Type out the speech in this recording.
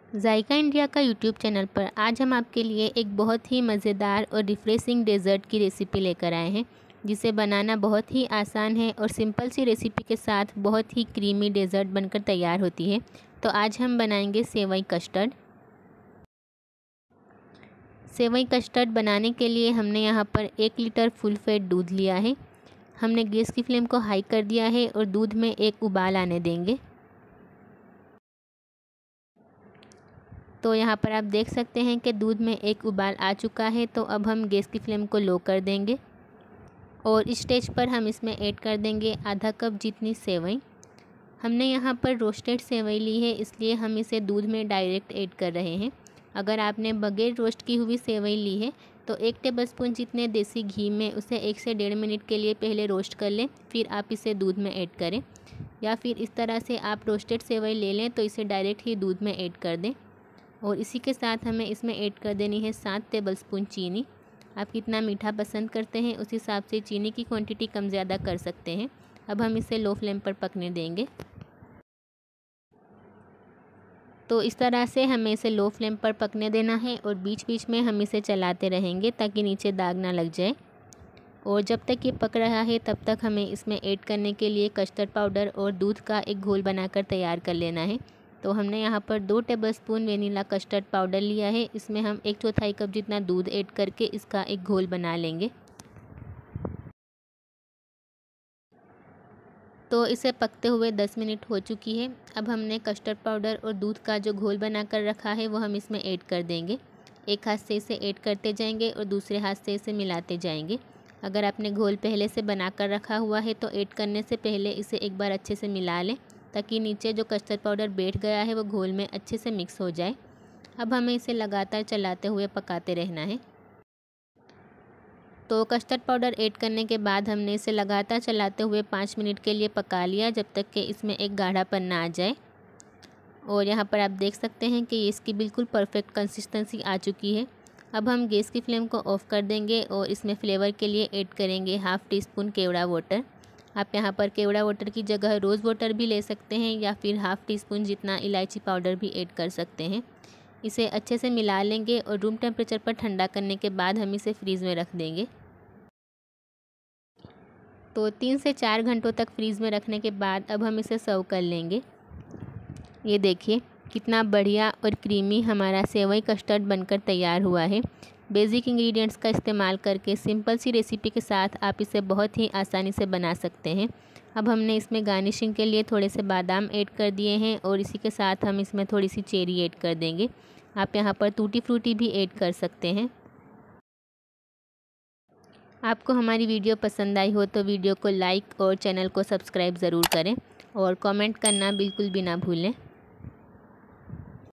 जायका India का YouTube channel पर आज हम आपके लिए एक बहुत ही मज़ेदार और रिफ़्रेशिंग डेज़र्ट की रेसिपी लेकर आए हैं, जिसे बनाना बहुत ही आसान है और सिंपल सी रेसिपी के साथ बहुत ही क्रीमी डेज़र्ट बनकर तैयार होती है। तो आज हम बनाएंगे सेवई कस्टर्ड। सेवई कस्टर्ड बनाने के लिए हमने यहाँ पर 1 लीटर फुल फैट दूध लिया है। हमने गैस की फ्लेम को हाई कर दिया है और दूध में एक उबाल आने देंगे। तो यहाँ पर आप देख सकते हैं कि दूध में एक उबाल आ चुका है। तो अब हम गैस की फ्लेम को लो कर देंगे और इस स्टेज पर हम इसमें ऐड कर देंगे आधा कप जितनी सेवई। हमने यहाँ पर रोस्टेड सेवई ली है, इसलिए हम इसे दूध में डायरेक्ट ऐड कर रहे हैं। अगर आपने बगैर रोस्ट की हुई सेवई ली है तो 1 टेबलस्पून जितने देसी घी में उसे 1 से 1.5 मिनट के लिए पहले रोस्ट कर लें, फिर आप इसे दूध में ऐड करें। या फिर इस तरह से आप रोस्टेड सेवई ले लें तो इसे डायरेक्ट ही दूध में ऐड कर दें। और इसी के साथ हमें इसमें ऐड कर देनी है 7 टेबलस्पून चीनी। आप कितना मीठा पसंद करते हैं उस हिसाब से चीनी की क्वांटिटी कम ज़्यादा कर सकते हैं। अब हम इसे लो फ्लेम पर पकने देंगे। तो इस तरह से हमें इसे लो फ्लेम पर पकने देना है और बीच बीच में हम इसे चलाते रहेंगे ताकि नीचे दाग ना लग जाए। और जब तक ये पक रहा है तब तक हमें इसमें ऐड करने के लिए कस्टर्ड पाउडर और दूध का एक घोल बनाकर तैयार कर लेना है। तो हमने यहाँ पर 2 टेबलस्पून वेनिला कस्टर्ड पाउडर लिया है। इसमें हम 1/4 कप जितना दूध ऐड करके इसका एक घोल बना लेंगे। तो इसे पकते हुए 10 मिनट हो चुकी है। अब हमने कस्टर्ड पाउडर और दूध का जो घोल बना कर रखा है वो हम इसमें ऐड कर देंगे। एक हाथ से इसे ऐड करते जाएंगे और दूसरे हाथ से इसे मिलाते जाएंगे। अगर आपने घोल पहले से बना कर रखा हुआ है तो ऐड करने से पहले इसे एक बार अच्छे से मिला लें, ताकि नीचे जो कस्टर्ड पाउडर बैठ गया है वो घोल में अच्छे से मिक्स हो जाए। अब हमें इसे लगातार चलाते हुए पकाते रहना है। तो कस्टर्ड पाउडर ऐड करने के बाद हमने इसे लगातार चलाते हुए 5 मिनट के लिए पका लिया, जब तक कि इसमें एक गाढ़ापन ना आ जाए। और यहाँ पर आप देख सकते हैं कि इसकी बिल्कुल परफेक्ट कंसिस्टेंसी आ चुकी है। अब हम गैस की फ्लेम को ऑफ़ कर देंगे और इसमें फ्लेवर के लिए ऐड करेंगे half teaspoon kewra water. आप यहाँ पर केवड़ा वाटर की जगह रोज़ वाटर भी ले सकते हैं या फिर हाफ़ टी स्पून जितना इलायची पाउडर भी ऐड कर सकते हैं। इसे अच्छे से मिला लेंगे और रूम टेम्परेचर पर ठंडा करने के बाद हम इसे फ्रीज़ में रख देंगे। तो 3 से 4 घंटों तक फ्रीज़ में रखने के बाद अब हम इसे सर्व कर लेंगे। ये देखिए कितना बढ़िया और क्रीमी हमारा सेवई कस्टर्ड बनकर तैयार हुआ है। बेसिक इंग्रेडिएंट्स का इस्तेमाल करके सिंपल सी रेसिपी के साथ आप इसे बहुत ही आसानी से बना सकते हैं। अब हमने इसमें गार्निशिंग के लिए थोड़े से बादाम ऐड कर दिए हैं और इसी के साथ हम इसमें थोड़ी सी चेरी ऐड कर देंगे। आप यहाँ पर टूटी फ्रूटी भी ऐड कर सकते हैं। आपको हमारी वीडियो पसंद आई हो तो वीडियो को लाइक और चैनल को सब्सक्राइब ज़रूर करें और कमेंट करना बिल्कुल भी ना भूलें।